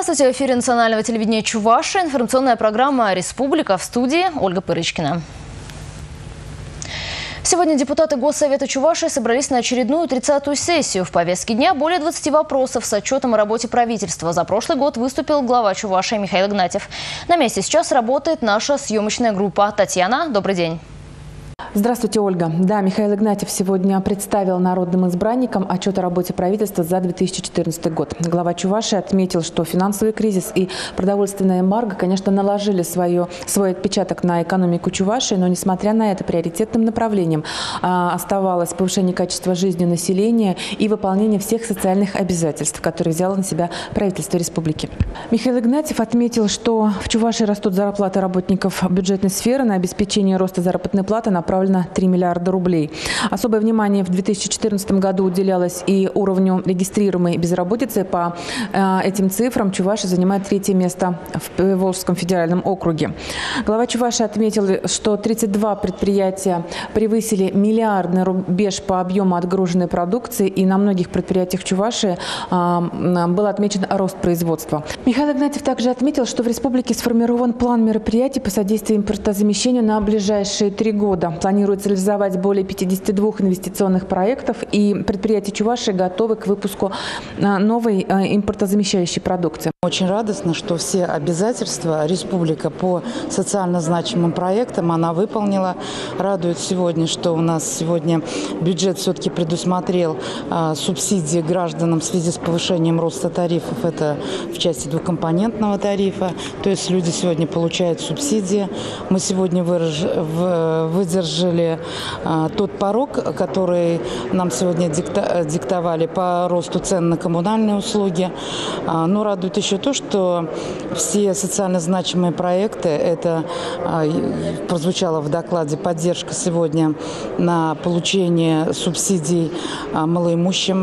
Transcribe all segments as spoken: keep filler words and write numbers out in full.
Здравствуйте! В эфире национального телевидения Чувашия. Информационная программа «Республика». В студии Ольга Пырочкина. Сегодня депутаты Госсовета Чувашии собрались на очередную тридцатую сессию. В повестке дня более двадцати вопросов с отчетом о работе правительства. За прошлый год выступил глава Чувашии Михаил Игнатьев. На месте сейчас работает наша съемочная группа. Татьяна, добрый день. Здравствуйте, Ольга. Да, Михаил Игнатьев сегодня представил народным избранникам отчет о работе правительства за две тысячи четырнадцатый год. Глава Чувашии отметил, что финансовый кризис и продовольственная эмбарго, конечно, наложили свое, свой отпечаток на экономику Чувашии, но, несмотря на это, приоритетным направлением а, оставалось повышение качества жизни населения и выполнение всех социальных обязательств, которые взяло на себя правительство республики. Михаил Игнатьев отметил, что в Чувашии растут зарплаты работников бюджетной сферы. На обеспечение роста заработной платы направлено три миллиарда рублей. Особое внимание в две тысячи четырнадцатом году уделялось и уровню регистрируемой безработицы. По э, этим цифрам Чувашия занимает третье место в Волжском федеральном округе. Глава Чувашии отметил, что тридцать два предприятия превысили миллиардный рубеж по объему отгруженной продукции, и на многих предприятиях Чувашии э, был отмечен рост производства. Михаил Игнатьев также отметил, что в республике сформирован план мероприятий по содействию импортозамещению на ближайшие три года. Планируется реализовать более пятидесяти двух инвестиционных проектов, и предприятия Чувашии готовы к выпуску новой импортозамещающей продукции. Очень радостно, что все обязательства республика по социально значимым проектам она выполнила. Радует сегодня, что у нас сегодня бюджет все-таки предусмотрел а, субсидии гражданам в связи с повышением роста тарифов. Это в части двухкомпонентного тарифа. То есть люди сегодня получают субсидии. Мы сегодня выраж... в... выдержали а, тот порог, который нам сегодня дикта... диктовали по росту цен на коммунальные услуги. А, но радует еще то, что все социально значимые проекты, это а, прозвучало в докладе, поддержка сегодня на получение субсидий а, малоимущим,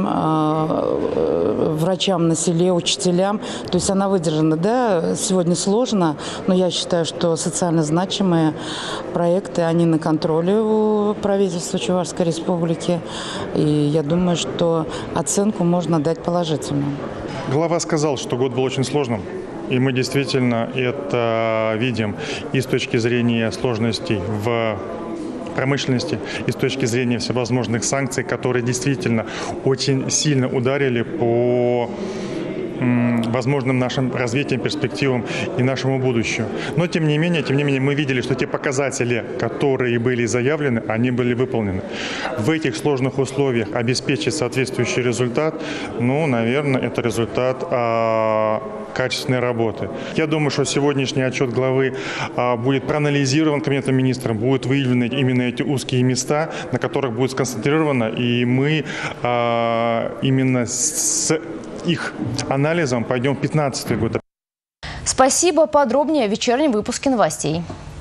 а, врачам на селе, учителям. То есть она выдержана. Да, сегодня сложно, но я считаю, что социально значимые проекты, они на контроле у правительства Чувашской Республики. И я думаю, что оценку можно дать положительную. Глава сказал, что год был очень сложным, и мы действительно это видим и с точки зрения сложностей в промышленности, и с точки зрения всевозможных санкций, которые действительно очень сильно ударили по возможным нашим развитием, перспективам и нашему будущему. Но, тем не менее, тем не менее, мы видели, что те показатели, которые были заявлены, они были выполнены. В этих сложных условиях обеспечить соответствующий результат, ну, наверное, это результат а, качественной работы. Я думаю, что сегодняшний отчет главы а, будет проанализирован Кабинетом министров, будут выявлены именно эти узкие места, на которых будет сконцентрировано, и мы а, именно с их анализом пойдем в пятнадцатый год. Спасибо. Подробнее в вечернем выпуске новостей.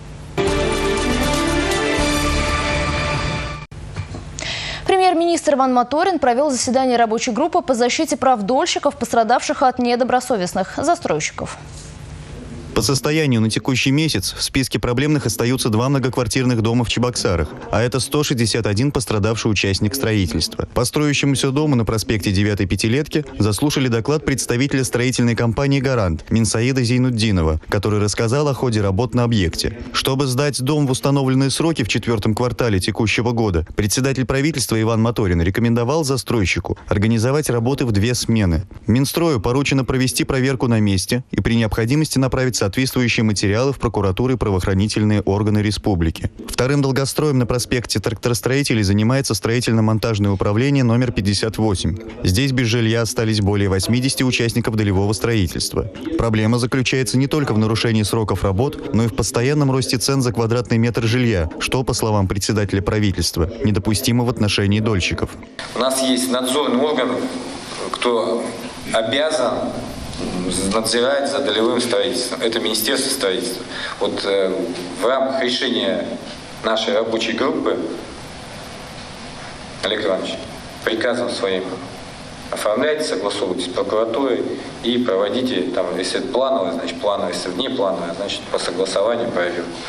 Премьер-министр Иван Моторин провел заседание рабочей группы по защите прав дольщиков, пострадавших от недобросовестных застройщиков. По состоянию на текущий месяц в списке проблемных остаются два многоквартирных дома в Чебоксарах, а это сто шестьдесят один пострадавший участник строительства. По строящемуся дому на проспекте девятой пятилетки заслушали доклад представителя строительной компании «Гарант» Минсаида Зейнутдинова, который рассказал о ходе работ на объекте. Чтобы сдать дом в установленные сроки в четвертом квартале текущего года, председатель правительства Иван Моторин рекомендовал застройщику организовать работы в две смены. Минстрою поручено провести проверку на месте и при необходимости направить соответствующие материалы в прокуратуру и правоохранительные органы республики. Вторым долгостроем на проспекте тракторостроителей занимается строительно-монтажное управление номер пятьдесят восемь. Здесь без жилья остались более восьмидесяти участников долевого строительства. Проблема заключается не только в нарушении сроков работ, но и в постоянном росте цен за квадратный метр жилья, что, по словам председателя правительства, недопустимо в отношении дольщиков. У нас есть надзорный орган, кто обязан надзирать за долевым строительством. Это Министерство строительства. Вот э, в рамках решения нашей рабочей группы, Олег Иванович, приказом своим оформляйте, согласовывайте с прокуратурой и проводите, там, если это плановое, значит плановое, если вне плановое, значит по согласованию проверку.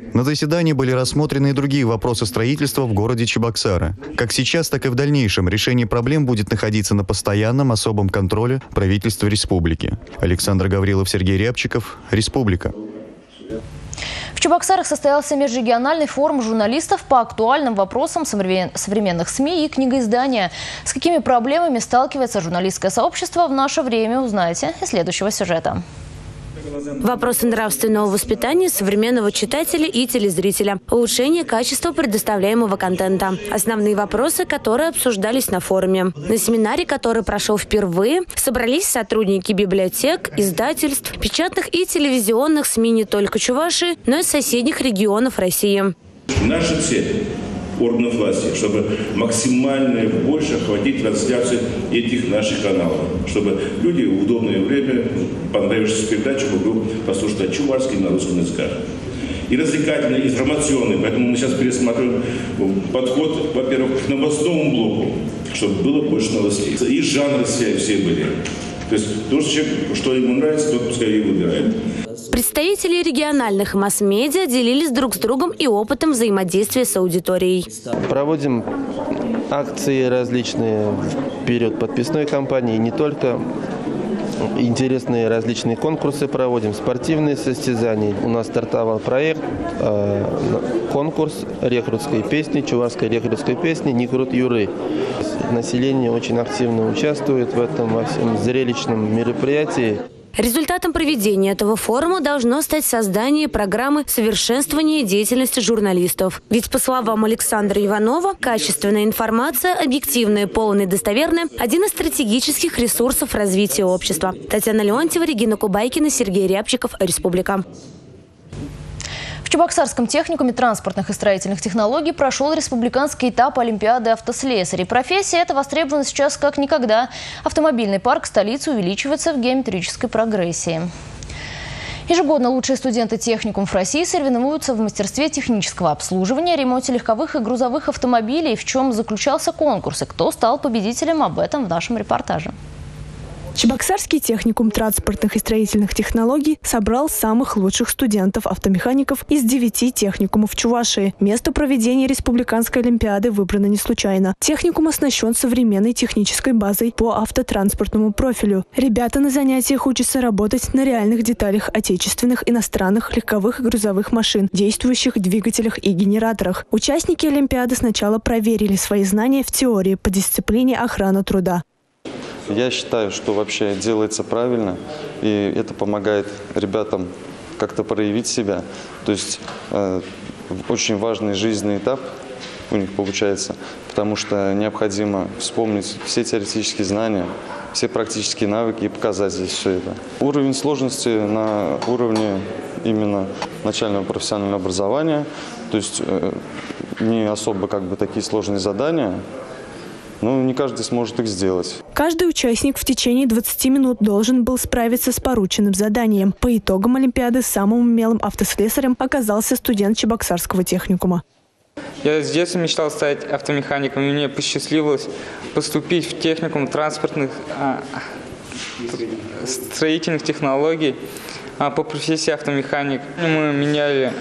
На заседании были рассмотрены и другие вопросы строительства в городе Чебоксары. Как сейчас, так и в дальнейшем решение проблем будет находиться на постоянном особом контроле правительства республики. Александр Гаврилов, Сергей Рябчиков, Республика. В Чебоксарах состоялся межрегиональный форум журналистов по актуальным вопросам современных СМИ и книгоиздания. С какими проблемами сталкивается журналистское сообщество в наше время, узнаете из следующего сюжета. Вопросы нравственного воспитания современного читателя и телезрителя. Улучшение качества предоставляемого контента. Основные вопросы, которые обсуждались на форуме. На семинаре, который прошел впервые, собрались сотрудники библиотек, издательств, печатных и телевизионных СМИ не только Чувашии, но и соседних регионов России. Наша цель органов власти, чтобы максимально больше охватить трансляцию этих наших каналов, чтобы люди в удобное время, понравившуюся передачу, могли послушать о чувашском на русском языках. И развлекательный, информационный, поэтому мы сейчас пересматриваем подход, во-первых, к новостному блоку, чтобы было больше новостей. И жанры все, все были. То есть то, что ему нравится, тот пускай и выбирает. Представители региональных масс-медиа делились друг с другом и опытом взаимодействия с аудиторией. Проводим акции различные в период подписной кампании, не только интересные различные конкурсы проводим, спортивные состязания. У нас стартовал проект, э, конкурс рекрутской песни, чувашской рекрутской песни «Никрут Юры». Население очень активно участвует в этом во всем зрелищном мероприятии. Результатом проведения этого форума должно стать создание программы совершенствования деятельности журналистов. Ведь, по словам Александра Иванова, качественная информация, объективная, полная и достоверная – один из стратегических ресурсов развития общества. Татьяна Леонтьева, Регина Кубайкина, Сергей Рябчиков, Республика. В Чебоксарском техникуме транспортных и строительных технологий прошел республиканский этап Олимпиады автослесарей. Профессия эта востребована сейчас как никогда. Автомобильный парк столицы увеличивается в геометрической прогрессии. Ежегодно лучшие студенты техникумов России соревнуются в мастерстве технического обслуживания, ремонте легковых и грузовых автомобилей. В чем заключался конкурс и кто стал победителем, об этом в нашем репортаже. Чебоксарский техникум транспортных и строительных технологий собрал самых лучших студентов-автомехаников из девяти техникумов Чувашии. Место проведения республиканской олимпиады выбрано не случайно. Техникум оснащен современной технической базой по автотранспортному профилю. Ребята на занятиях учатся работать на реальных деталях отечественных, иностранных, легковых и грузовых машин, действующих двигателях и генераторах. Участники олимпиады сначала проверили свои знания в теории по дисциплине охрана труда. Я считаю, что вообще делается правильно, и это помогает ребятам как-то проявить себя. То есть э, очень важный жизненный этап у них получается, потому что необходимо вспомнить все теоретические знания, все практические навыки и показать здесь все это. Уровень сложности на уровне именно начального профессионального образования, то есть э, не особо как бы такие сложные задания. Ну, не каждый сможет их сделать. Каждый участник в течение двадцати минут должен был справиться с порученным заданием. По итогам олимпиады самым умелым автослесарем оказался студент Чебоксарского техникума. Я с детства мечтал стать автомехаником, и мне посчастливилось поступить в техникум транспортных а, строительных технологий а, по профессии автомеханик. Мы меняли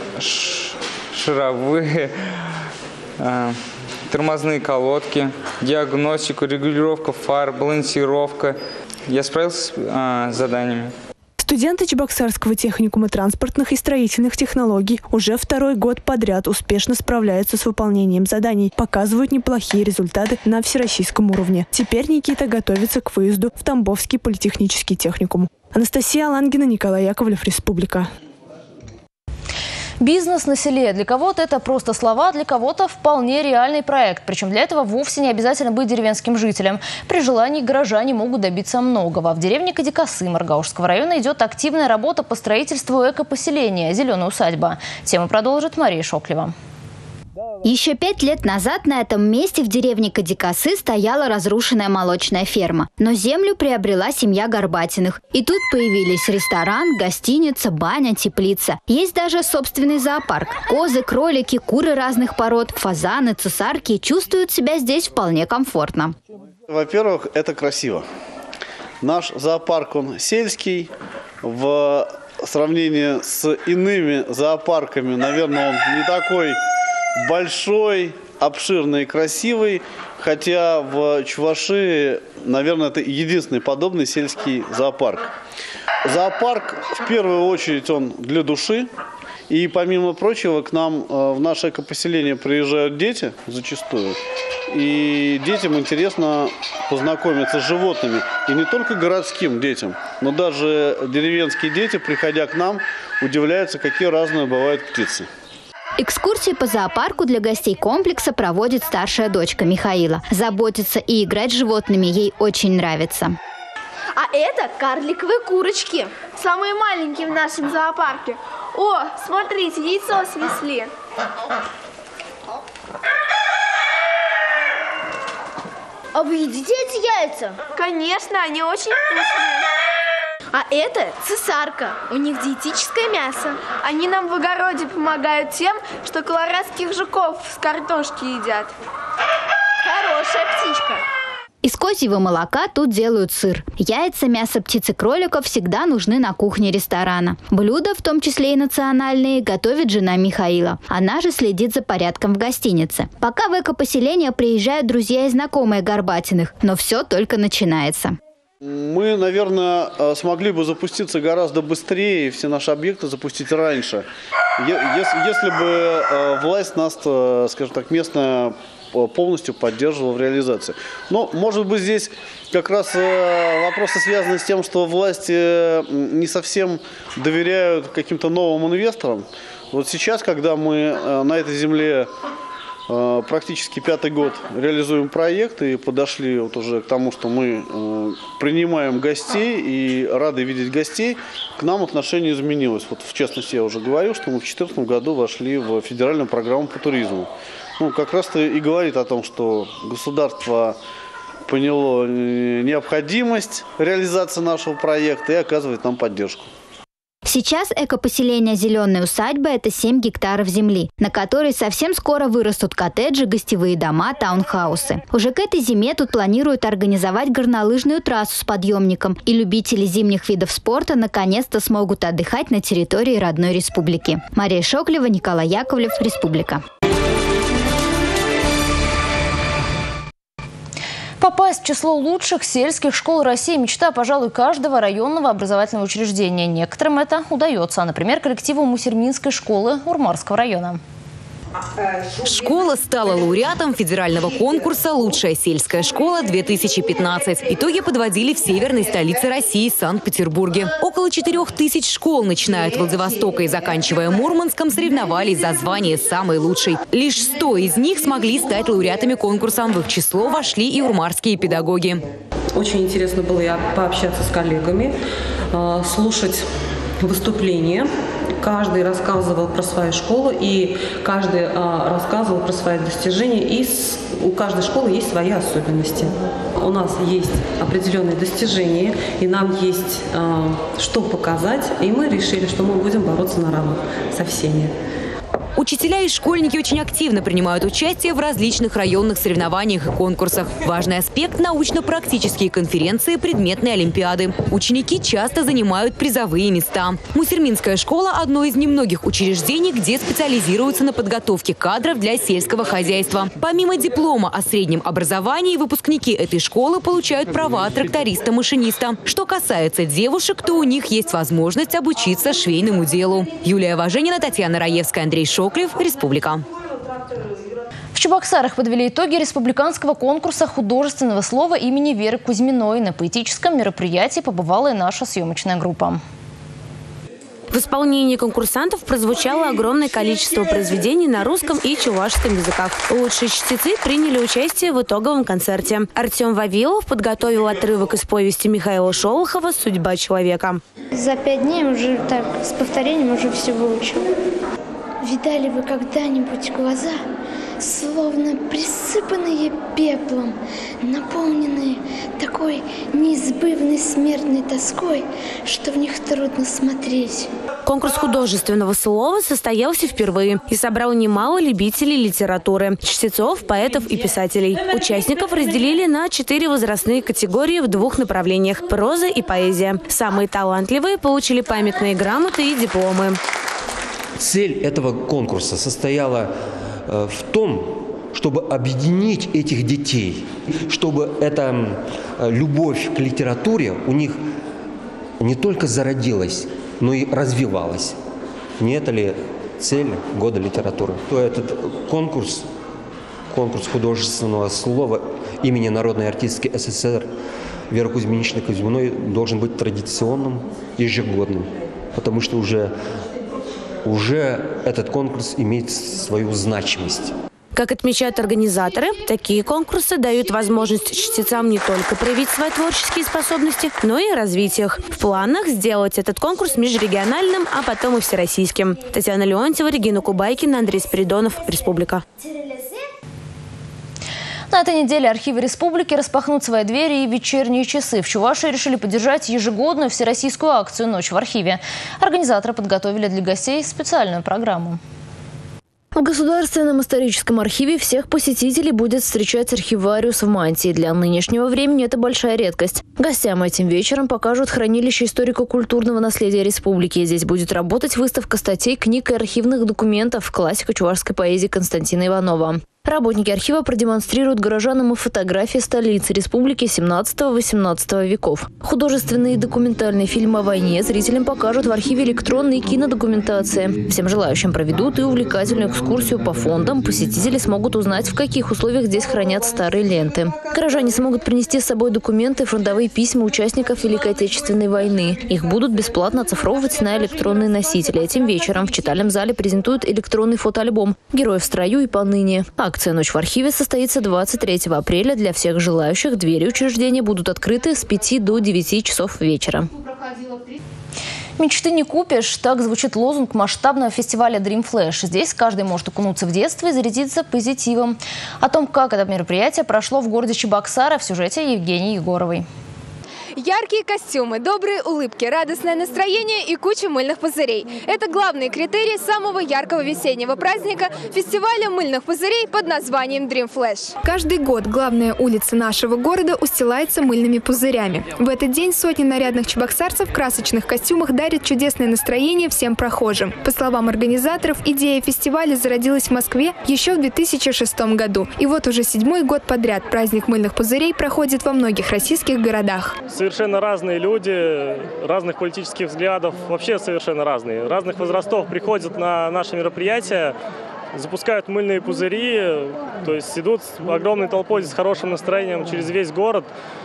шаровые, а, тормозные колодки, диагностику, регулировка фар, балансировка. Я справился с а, заданиями. Студенты Чебоксарского техникума транспортных и строительных технологий уже второй год подряд успешно справляются с выполнением заданий, показывают неплохие результаты на всероссийском уровне. Теперь Никита готовится к выезду в Тамбовский политехнический техникум. Анастасия Алангина, Николай Яковлев, Республика. Бизнес на селе. Для кого-то это просто слова, для кого-то вполне реальный проект. Причем для этого вовсе не обязательно быть деревенским жителем. При желании горожане могут добиться многого. В деревне Кадикасы Маргаушского района идет активная работа по строительству экопоселения «Зеленая усадьба». Тему продолжит Мария Шоклева. Еще пять лет назад на этом месте в деревне Кадикасы стояла разрушенная молочная ферма. Но землю приобрела семья Горбатиных. И тут появились ресторан, гостиница, баня, теплица. Есть даже собственный зоопарк. Козы, кролики, куры разных пород, фазаны, цесарки чувствуют себя здесь вполне комфортно. Во-первых, это красиво. Наш зоопарк, он сельский. В В сравнении с иными зоопарками, наверное, он не такой большой, обширный и красивый, хотя в Чувашии, наверное, это единственный подобный сельский зоопарк. Зоопарк, в первую очередь, он для души. И, помимо прочего, к нам в наше экопоселение приезжают дети зачастую. И детям интересно познакомиться с животными. И не только городским детям, но даже деревенские дети, приходя к нам, удивляются, какие разные бывают птицы. Экскурсии по зоопарку для гостей комплекса проводит старшая дочка Михаила. Заботиться и играть с животными ей очень нравится. А это карликовые курочки, самые маленькие в нашем зоопарке. О, смотрите, яйцо снесли. А вы едите эти яйца? Конечно, они очень вкусные. А это цесарка, у них диетическое мясо. Они нам в огороде помогают тем, что колорадских жуков с картошки едят. Хорошая птичка. Из козьего молока тут делают сыр. Яйца, мясо птиц и кроликов всегда нужны на кухне ресторана. Блюда, в том числе и национальные, готовит жена Михаила. Она же следит за порядком в гостинице. Пока в экопоселение приезжают друзья и знакомые Горбатиных, но все только начинается. Мы, наверное, смогли бы запуститься гораздо быстрее и все наши объекты запустить раньше. Если, если бы власть нас, скажем так, местная полностью поддерживала в реализации. Но, может быть, здесь как раз вопросы связаны с тем, что власти не совсем доверяют каким-то новым инвесторам. Вот сейчас, когда мы на этой земле практически пятый год реализуем проект и подошли вот уже к тому, что мы принимаем гостей и рады видеть гостей, к нам отношение изменилось. Вот в частности, я уже говорил, что мы в две тысячи четырнадцатом году вошли в федеральную программу по туризму. Ну, как раз-то и говорит о том, что государство поняло необходимость реализации нашего проекта и оказывает нам поддержку. Сейчас экопоселение «Зеленая усадьба» – это семь гектаров земли, на которой совсем скоро вырастут коттеджи, гостевые дома, таунхаусы. Уже к этой зиме тут планируют организовать горнолыжную трассу с подъемником, и любители зимних видов спорта наконец-то смогут отдыхать на территории родной республики. Мария Шоклева, Николай Яковлев, Республика. Попасть в число лучших сельских школ России – мечта, пожалуй, каждого районного образовательного учреждения. Некоторым это удается, например, коллективу Мусерминской школы Урмарского района. Школа стала лауреатом федерального конкурса «Лучшая сельская школа-две тысячи пятнадцать». Итоги подводили в северной столице России, Санкт-Петербурге. Около четырех тысяч школ, начиная от Владивостока и заканчивая Мурманском, соревновались за звание самой лучшей. Лишь сто из них смогли стать лауреатами конкурса. В их число вошли и урмарские педагоги. Очень интересно было пообщаться с коллегами, слушать выступления. Каждый рассказывал про свою школу, и каждый а, рассказывал про свои достижения. И с, у каждой школы есть свои особенности. У нас есть определенные достижения, и нам есть а, что показать. И мы решили, что мы будем бороться на равных со всеми. Учителя и школьники очень активно принимают участие в различных районных соревнованиях и конкурсах. Важный аспект – научно-практические конференции, предметные олимпиады. Ученики часто занимают призовые места. Мусерминская школа – одно из немногих учреждений, где специализируются на подготовке кадров для сельского хозяйства. Помимо диплома о среднем образовании, выпускники этой школы получают права тракториста-машиниста. Что касается девушек, то у них есть возможность обучиться швейному делу. Юлия Важенина, Татьяна Раевская, Андрей Шоклев, Республика. В Чебоксарах подвели итоги республиканского конкурса художественного слова имени Веры Кузьминой. На поэтическом мероприятии побывала и наша съемочная группа. В исполнении конкурсантов прозвучало огромное количество произведений на русском и чувашском языках. Лучшие чтецы приняли участие в итоговом концерте. Артем Вавилов подготовил отрывок из повести Михаила Шолохова «Судьба человека». За пять дней уже так с повторением уже все выучил. Видали вы когда-нибудь глаза, словно присыпанные пеплом, наполненные такой неизбывной смертной тоской, что в них трудно смотреть. Конкурс художественного слова состоялся впервые и собрал немало любителей литературы, чтецов, поэтов и писателей. Участников разделили на четыре возрастные категории в двух направлениях – проза и поэзия. Самые талантливые получили памятные грамоты и дипломы. Цель этого конкурса состояла в том, чтобы объединить этих детей, чтобы эта любовь к литературе у них не только зародилась, но и развивалась. Не это ли цель года литературы? Этот конкурс, конкурс художественного слова имени народной артистки СССР Веры Кузьминичны Кузьминой должен быть традиционным, ежегодным, потому что уже, уже этот конкурс имеет свою значимость. Как отмечают организаторы, такие конкурсы дают возможность чтецам не только проявить свои творческие способности, но и развить их. В планах сделать этот конкурс межрегиональным, а потом и всероссийским. Татьяна Леонтьева, Регина Кубайкина, Андрей Спиридонов, Республика. На этой неделе архивы республики распахнут свои двери и в вечерние часы. В Чувашии решили поддержать ежегодную всероссийскую акцию «Ночь в архиве». Организаторы подготовили для гостей специальную программу. В Государственном историческом архиве всех посетителей будет встречать архивариус в мантии. Для нынешнего времени это большая редкость. Гостям этим вечером покажут хранилище историко-культурного наследия республики. Здесь будет работать выставка статей, книг и архивных документов классика чувашской поэзии Константина Иванова. Работники архива продемонстрируют горожанам и фотографии столицы республики семнадцатого-восемнадцатого веков. Художественные и документальные фильмы о войне зрителям покажут в архиве электронной кинодокументации. Всем желающим проведут и увлекательную экскурсию по фондам. Посетители смогут узнать, в каких условиях здесь хранят старые ленты. Горожане смогут принести с собой документы и фронтовые письма участников Великой Отечественной войны. Их будут бесплатно оцифровывать на электронные носители. Этим вечером в читальном зале презентуют электронный фотоальбом «Герои в строю и поныне». Акция «Ночь в архиве» состоится двадцать третьего апреля. Для всех желающих двери учреждения будут открыты с пяти до девяти часов вечера. «Мечты не купишь» – так звучит лозунг масштабного фестиваля Dream Flash. Здесь каждый может окунуться в детство и зарядиться позитивом. О том, как это мероприятие прошло в городе Чебоксары, в сюжете Евгении Егоровой. Яркие костюмы, добрые улыбки, радостное настроение и куча мыльных пузырей. Это главные критерии самого яркого весеннего праздника – фестиваля мыльных пузырей под названием Dream Flash. Каждый год главная улица нашего города устилается мыльными пузырями. В этот день сотни нарядных чебоксарцев в красочных костюмах дарят чудесное настроение всем прохожим. По словам организаторов, идея фестиваля зародилась в Москве еще в две тысячи шестом году. И вот уже седьмой год подряд праздник мыльных пузырей проходит во многих российских городах. Совершенно разные люди, разных политических взглядов, вообще совершенно разные. Разных возрастов приходят на наши мероприятия, запускают мыльные пузыри, то есть идут огромной толпой с хорошим настроением через весь город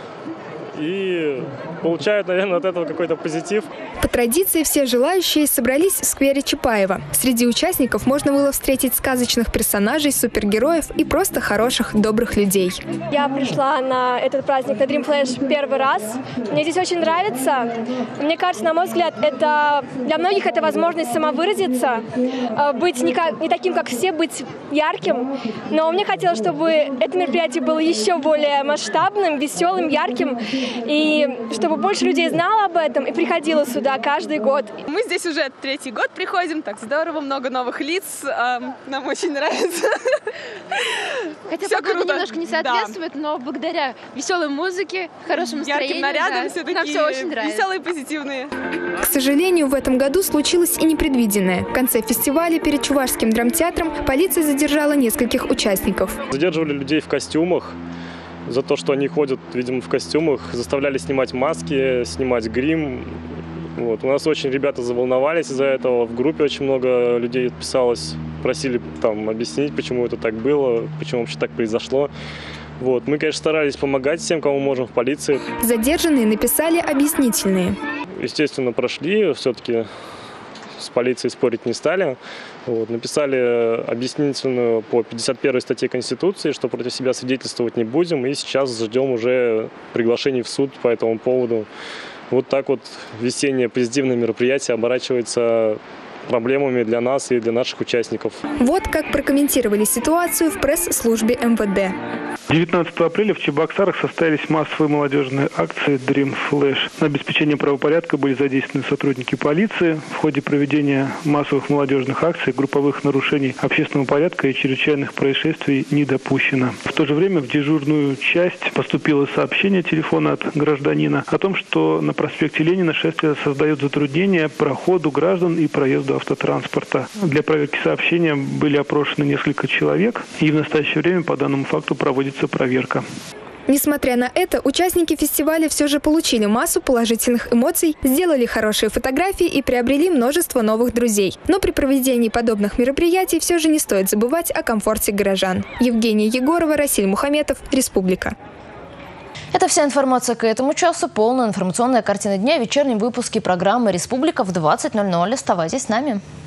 и получают, наверное, от этого какой-то позитив. По традиции все желающие собрались в сквере Чапаева. Среди участников можно было встретить сказочных персонажей, супергероев и просто хороших, добрых людей. Я пришла на этот праздник, на Dream Flash, первый раз. Мне здесь очень нравится. Мне кажется, на мой взгляд, это для многих это возможность самовыразиться, быть не, как, не таким, как все, быть ярким. Но мне хотелось, чтобы это мероприятие было еще более масштабным, веселым, ярким. И чтобы больше людей знало об этом и приходило сюда каждый год. Мы здесь уже третий год приходим, так здорово, много новых лиц, нам очень нравится. Хотя погода немножко не соответствует, да. Но благодаря веселой музыке, хорошему настроению, ярким нарядам, да, все нам такие все очень нравится. Веселые, позитивные. К сожалению, в этом году случилось и непредвиденное. В конце фестиваля перед Чувашским драмтеатром полиция задержала нескольких участников. Задерживали людей в костюмах за то, что они ходят, видимо, в костюмах, заставляли снимать маски, снимать грим. Вот. У нас очень ребята заволновались из-за этого. В группе очень много людей отписалось, просили там объяснить, почему это так было, почему вообще так произошло. Вот. Мы, конечно, старались помогать всем, кому можем в полиции. Задержанные написали объяснительные. Естественно, прошли, все-таки с полицией спорить не стали. Вот. Написали объяснительную по пятьдесят первой статье Конституции, что против себя свидетельствовать не будем. И сейчас ждем уже приглашений в суд по этому поводу. Вот так вот весеннее позитивное мероприятие оборачивается проблемами для нас и для наших участников. Вот как прокомментировали ситуацию в пресс-службе эм вэ дэ. девятнадцатого апреля в Чебоксарах состоялись массовые молодежные акции Dream Flash. На обеспечение правопорядка были задействованы сотрудники полиции. В ходе проведения массовых молодежных акций групповых нарушений общественного порядка и чрезвычайных происшествий не допущено. В то же время в дежурную часть поступило сообщение телефона от гражданина о том, что на проспекте Ленина шествие создает затруднения проходу граждан и проезду автотранспорта. Для проверки сообщения были опрошены несколько человек, и в настоящее время по данному факту проводится проверка. Несмотря на это, участники фестиваля все же получили массу положительных эмоций, сделали хорошие фотографии и приобрели множество новых друзей. Но при проведении подобных мероприятий все же не стоит забывать о комфорте горожан. Евгения Егорова, Расиль Мухаметов, Республика. Это вся информация к этому часу. Полная информационная картина дня в вечернем выпуске программы «Республика» в двадцать ноль ноль. Оставайтесь с нами.